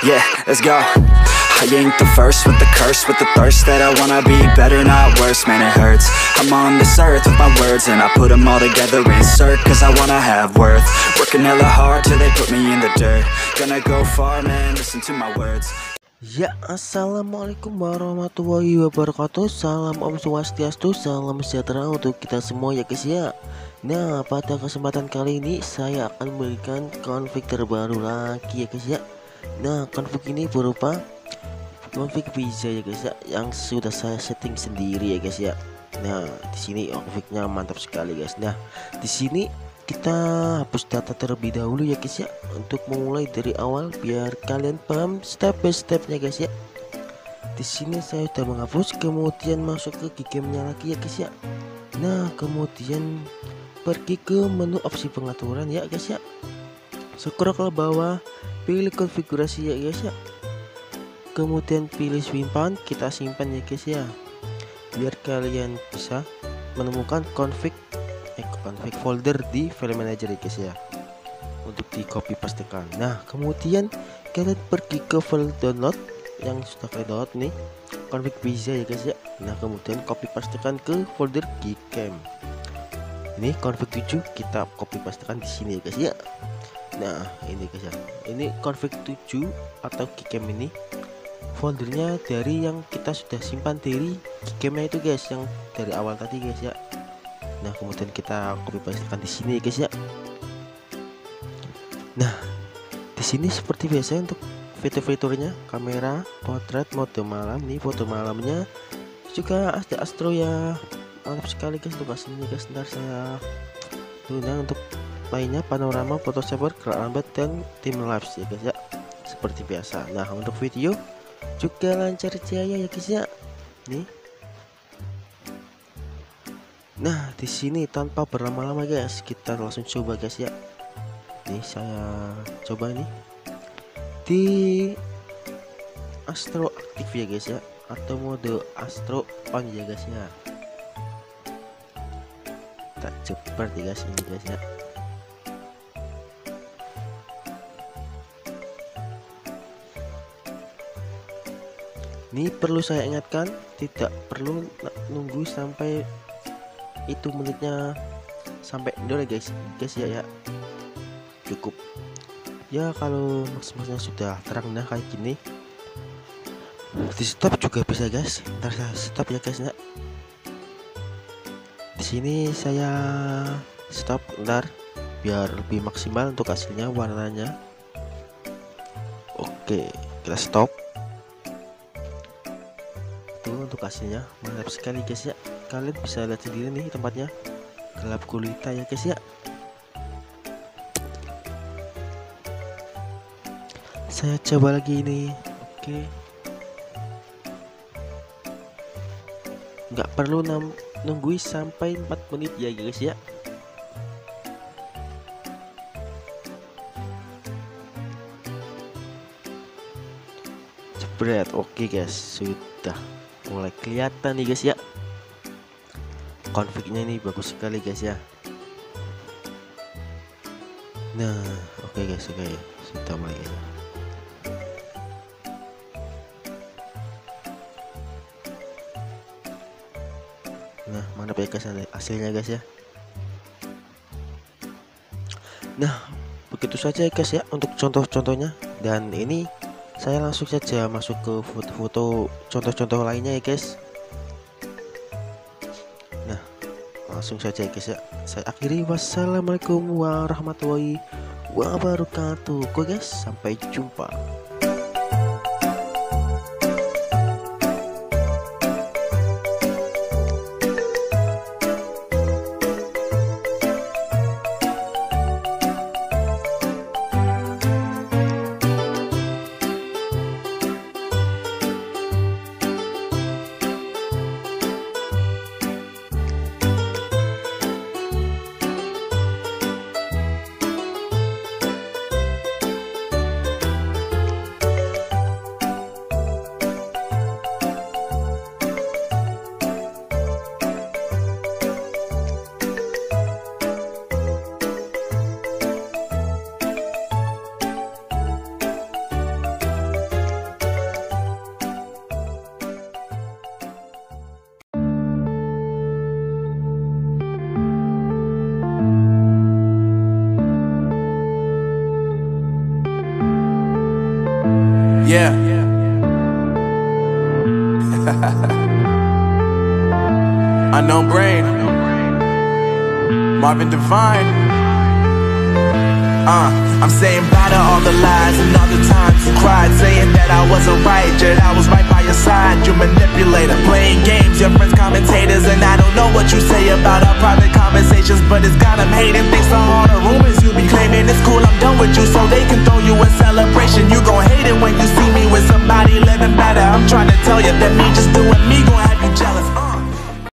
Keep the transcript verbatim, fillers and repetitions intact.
Yeah, let's go. I ain't the first with the curse, with the thirst that I wanna be better, not worse, man it hurts. I'm on this earth with my words and I put them all together, insert, cause I wanna have worth. Working hella hard till they put me in the dirt. Gonna go far, man, listen to my words. Ya, assalamualaikum warahmatullahi wabarakatuh. Salam Om Swastiastu, salam sejahtera untuk kita semua ya guys ya. Nah, pada kesempatan kali ini saya akan memberikan config terbaru lagi ya guys ya. Nah, config ini berupa config pizza ya guys ya, yang sudah saya setting sendiri ya guys ya. Nah, di sini confignya mantap sekali guys. Nah, di sini kita hapus data terlebih dahulu ya guys ya, untuk memulai dari awal biar kalian paham step by stepnya guys ya. Di sini saya sudah menghapus, kemudian masuk ke gigame-nya lagi ya guys ya. Nah, kemudian pergi ke menu opsi pengaturan ya guys ya. Scroll ke bawah, pilih konfigurasi ya guys ya. Kemudian pilih simpan, kita simpan ya guys ya, biar kalian bisa menemukan config eh, config folder di file manager ya guys ya, untuk di copy pastekan. Nah, kemudian kalian pergi ke file download yang sudah kalian download nih, config pizza ya guys ya. Nah, kemudian copy pastekan ke folder gcam. Ini config tujuh, kita copy pastekan di sini ya guys ya. Nah, ini guys ya, ini config tujuh atau gcam ini foldernya dari yang kita sudah simpan dari gcam-nya itu guys, yang dari awal tadi guys ya. Nah, kemudian kita copy pastekan di sini guys ya. Nah, di sini seperti biasa untuk fitur-fiturnya, kamera, potret, mode malam nih, foto malamnya juga ada Astro ya, mantap sekali guys untuk aslinya guys. Ntar saya tunda untuk lainnya, panorama, foto saver, gerak lambat, dan tim lapse ya guys ya, seperti biasa. Nah, untuk video juga lancar jaya ya guys ya. Nih. Nah, di sini tanpa berlama-lama guys, kita langsung coba guys ya. Nih, saya coba nih di Astro aktif ya guys ya, atau mode Astro on ya guys ya. Tak cepat ya guys ini guys ya. Ini perlu saya ingatkan, tidak perlu nunggu sampai itu menitnya sampai dulu guys guys ya ya, cukup ya kalau maksimalnya sudah terang nah kayak gini. Di stop juga bisa guys, ntar saya stop ya guys ya. Di sini saya stop ntar biar lebih maksimal untuk hasilnya warnanya. Oke, kita stop. Untuk hasilnya mantap sekali guys ya, kalian bisa lihat sendiri nih tempatnya gelap gulita ya guys ya. Saya coba lagi ini. Oke, nggak perlu nunggu sampai empat menit ya guys ya. Jebret. Oke guys, sudah mulai kelihatan nih guys ya, confignya ini bagus sekali guys ya. Nah, oke okay guys, oke okay. Sudah mulai guys. Nah, mantap ya guys hasilnya guys ya. Nah, begitu saja guys ya untuk contoh-contohnya, dan ini saya langsung saja masuk ke foto-foto contoh-contoh lainnya ya guys. Nah, langsung saja guys ya, saya akhiri. Wassalamualaikum warahmatullahi wabarakatuh. Oke guys, sampai jumpa. Yeah. Unknown Brain, Marvin Devine. Uh, I'm saying bye to all the lies and all the times you cried, saying that I wasn't right, yet I was right by your side. You manipulator, playing games, your friends commentators, and I don't know what you say about our private conversations, but it's got them hating. Thanks to all the rumors you be claiming, it's cool, I'm done with you, so they can throw you a celebration. You gon' hate it when you see me with somebody living better. I'm trying to tell you that me just doing me